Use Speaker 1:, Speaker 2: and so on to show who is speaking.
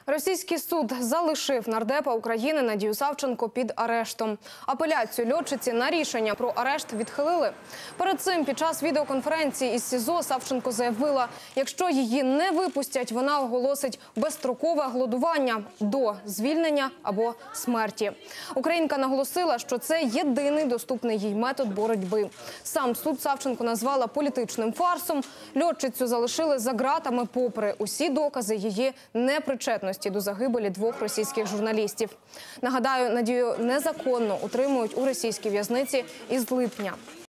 Speaker 1: Російський суд залишив нардепа України Надію Савченко під арештом. Апеляцію льотчиці на рішення про арешт відхилили. Перед цим під час відеоконференції із СІЗО Савченко заявила, якщо її не випустять, вона оголосить безстрокове голодування до звільнення або смерті. Українка наголосила, що це єдиний доступний їй метод боротьби. Сам суд Савченко назвала політичним фарсом. Льотчицю залишили за ґратами попри усі докази її непричетності до загибелі двох російських журналістів. Нагадаю, Надію незаконно утримують у російській в'язниці із липня.